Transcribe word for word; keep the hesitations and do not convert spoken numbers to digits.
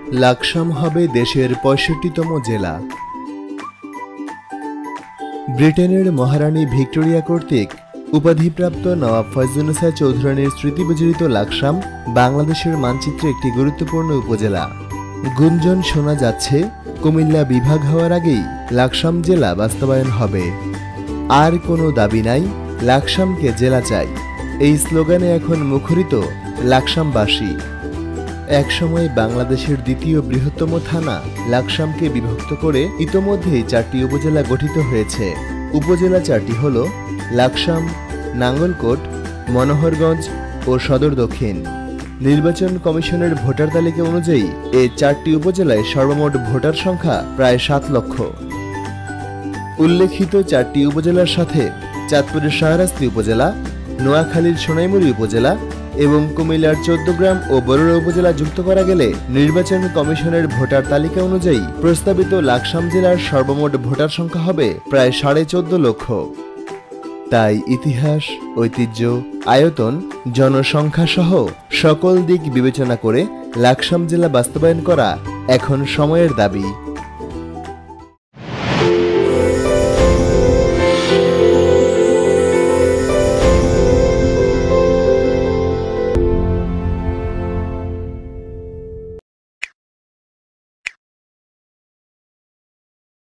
লাকসাম হবে দেশের পঁয়ষট্টিতম জেলা। ব্রিটেনের মহারানী ভিক্টোরিয়া কর্তৃক উপাধিপ্রাপ্ত নবাব ফয়জুন্নেছা চৌধুরানীর স্মৃতিবিজড়িত লাকসাম বাংলাদেশের মানচিত্রে একটি গুরুত্বপূর্ণ উপজেলা। গুঞ্জন শোনা যাচ্ছে কুমিল্লা বিভাগ হওয়ার আগেই লাকসাম জেলা বাস্তবায়ন হবে। আর কোনো দাবি নাই, লাকসামকে জেলা চাই, এই স্লোগানে এখন মুখরিত লাকসামবাসী। একসময় বাংলাদেশের দ্বিতীয় বৃহত্তম থানা লাকসামকে বিভক্ত করে ইতোমধ্যেই চারটি উপজেলা গঠিত হয়েছে। উপজেলা চারটি হল লাকসাম, নাঙ্গলকোট, মনোহরগঞ্জ ও সদর দক্ষিণ। নির্বাচন কমিশনের ভোটার তালিকা অনুযায়ী এই চারটি উপজেলায় সর্বমোট ভোটার সংখ্যা প্রায় সাত লক্ষ। উল্লেখিত চারটি উপজেলার সাথে চাঁদপুরের শাহরাস্তি উপজেলা, নোয়াখালীর সোনাইমুড়ি উপজেলা এবং কুমিল্লার চৌদ্দগ্রাম ও বরুড়া উপজেলা যুক্ত করা গেলে নির্বাচন কমিশনের ভোটার তালিকা অনুযায়ী প্রস্তাবিত লাকসাম জেলার সর্বমোট ভোটার সংখ্যা হবে প্রায় সাড়ে চোদ্দ লক্ষ। তাই ইতিহাস, ঐতিহ্য, আয়তন, জনসংখ্যা সহ সকল দিক বিবেচনা করে লাকসাম জেলা বাস্তবায়ন করা এখন সময়ের দাবি।